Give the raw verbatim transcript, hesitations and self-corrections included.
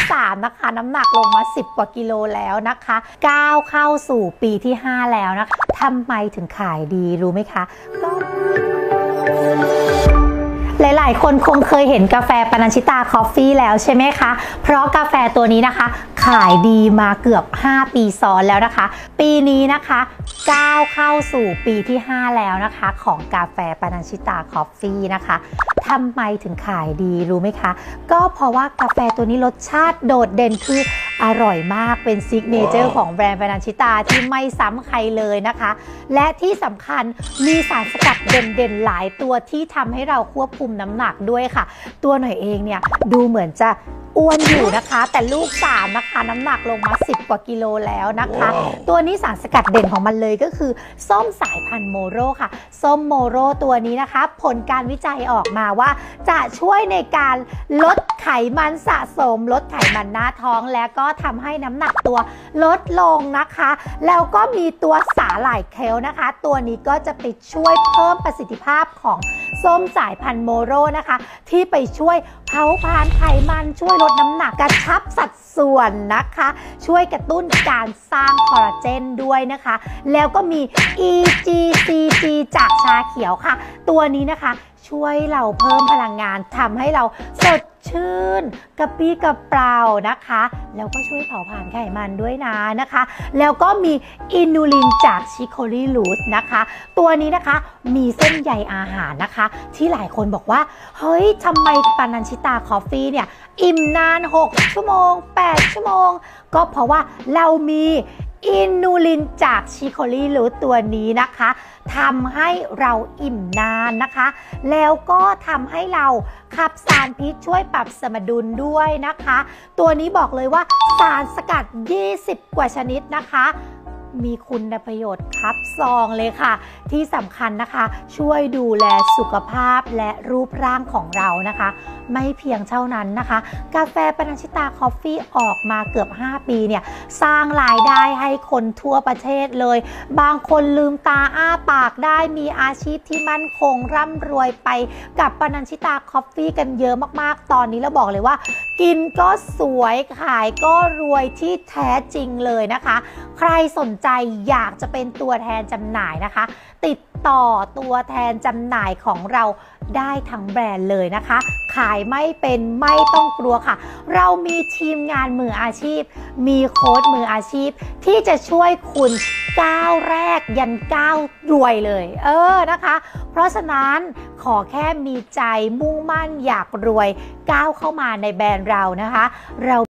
สามนะคะน้ำหนักลงมาสิบกว่ากิโลแล้วนะคะก้าวเข้าสู่ปีที่ห้าแล้วนะคะทำไมถึงขายดีรู้ไหมคะก็หลายๆคนคงเคยเห็นกาแฟปนัญชิตาคอฟฟี่แล้วใช่ไหมคะเพราะกาแฟตัวนี้นะคะขายดีมาเกือบห้าปีซ้อนแล้วนะคะปีนี้นะคะก้าวเข้าสู่ปีที่ห้าแล้วนะคะของกาแฟปนัญชิตาคอฟฟี่นะคะทำไมถึงขายดีรู้ไหมคะก็เพราะว่ากาแฟตัวนี้รสชาติโดดเด่นคืออร่อยมากเป็นซิกเนเจอร์ของแบรนด์ปนัญชิตาที่ไม่ซ้ำใครเลยนะคะและที่สำคัญมีสารสกัดเด่นๆหลายตัวที่ทำให้เราควบคุมน้ำหนักด้วยค่ะตัวหน่อยเองเนี่ยดูเหมือนจะอ้วนอยู่นะคะแต่ลูกสามนะคะน้ำหนักลงมาสิบกว่ากิโลแล้วนะคะ wow. ตัวนี้สารสกัดเด่นของมันเลยก็คือส้มสายพันธุ์โมโรค่ะส้มโมโรตัวนี้นะคะผลการวิจัยออกมาว่าจะช่วยในการลดไขมันสะสมลดไขมันหน้าท้องและก็ทำให้น้ำหนักตัวลดลงนะคะแล้วก็มีตัวสาหร่ายเคลนะคะตัวนี้ก็จะไปช่วยเพิ่มประสิทธิภาพของส้มสายพันธุ์โมโรนะคะที่ไปช่วยเผาผลาญไขมันช่วยลดน้ำหนักกระชับสัดส่วนนะคะช่วยกระตุ้นการสร้างคอลลาเจนด้วยนะคะแล้วก็มี อี จี ซี จี จากชาเขียวค่ะตัวนี้นะคะช่วยเราเพิ่มพลังงานทำให้เราสดชื่นกระปรี้กระเปร่านะคะแล้วก็ช่วยเผาผลาญไขมันด้วยนะนะคะแล้วก็มีอินูลินจากชิโคลีรูทนะคะตัวนี้นะคะมีเส้นใยอาหารนะคะที่หลายคนบอกว่าเฮ้ยทำไมปนัญชิตาคอฟฟี่เนี่ยอิ่มนานหกชั่วโมงแปดชั่วโมงก็เพราะว่าเรามีอินูลินจากชิโคลีรูทตัวนี้นะคะทำให้เราอิ่มนานนะคะแล้วก็ทำให้เราขับสารพิษช่วยปรับสมดุลด้วยนะคะตัวนี้บอกเลยว่าสารสกัดยี่สิบกว่าชนิดนะคะมีคุณประโยชน์ครับซองเลยค่ะที่สำคัญนะคะช่วยดูแลสุขภาพและรูปร่างของเรานะคะไม่เพียงเท่านั้นนะคะกาแฟปนัญชิตาคอฟฟี่ออกมาเกือบห้าปีเนี่ยสร้างรายได้ให้คนทั่วประเทศเลยบางคนลืมตาอ้าปากได้มีอาชีพที่มั่นคงร่ำรวยไปกับปนัญชิตาคอฟฟี่กันเยอะมากๆตอนนี้เราบอกเลยว่ากินก็สวยขายก็รวยที่แท้จริงเลยนะคะใครสนใจอยากจะเป็นตัวแทนจำหน่ายนะคะติดต่อตัวแทนจำหน่ายของเราได้ทั้งแบรนด์เลยนะคะขายไม่เป็นไม่ต้องกลัวค่ะเรามีทีมงานมืออาชีพมีโค้ชมืออาชีพที่จะช่วยคุณก้าวแรกยันก้าวรวยเลยเออนะคะเพราะฉะนั้นขอแค่มีใจมุ่งมั่นอยากรวยก้าวเข้ามาในแบรนด์เรานะคะเรา